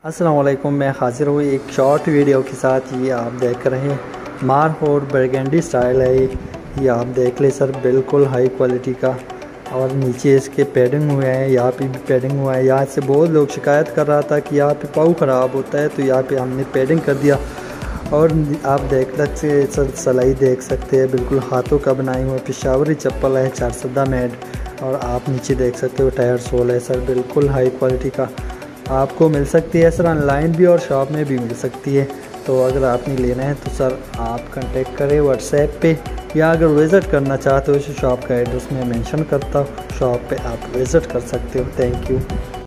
अस्सलाम वालेकुम, मैं हाज़िर हूँ एक शॉर्ट वीडियो के साथ। ये आप देख रहे हैं मारहोर बरगंडी स्टाइल है। ये आप देख ले सर, बिल्कुल हाई क्वालिटी का। और नीचे इसके पैडिंग हुए हैं, यहाँ पे भी पैडिंग हुआ है। यहाँ से बहुत लोग शिकायत कर रहा था कि यहाँ पे पाँव ख़राब होता है, तो यहाँ पे हमने पैडिंग कर दिया। और आप देख सकते सर, सिलाई देख सकते हैं, बिल्कुल हाथों का बनाई हुआ पेशावरी चप्पल है, 4 मेड। और आप नीचे देख सकते हो टायर सोल है सर, बिल्कुल हाई क्वालिटी का आपको मिल सकती है सर। ऑनलाइन भी और शॉप में भी मिल सकती है। तो अगर आपने लेना है तो सर आप कांटेक्ट करें व्हाट्सएप पे, या अगर विज़िट करना चाहते हो इस शॉप का एड्रेस मैं मेंशन करता हूँ, शॉप पे आप विज़िट कर सकते हो। Thank you.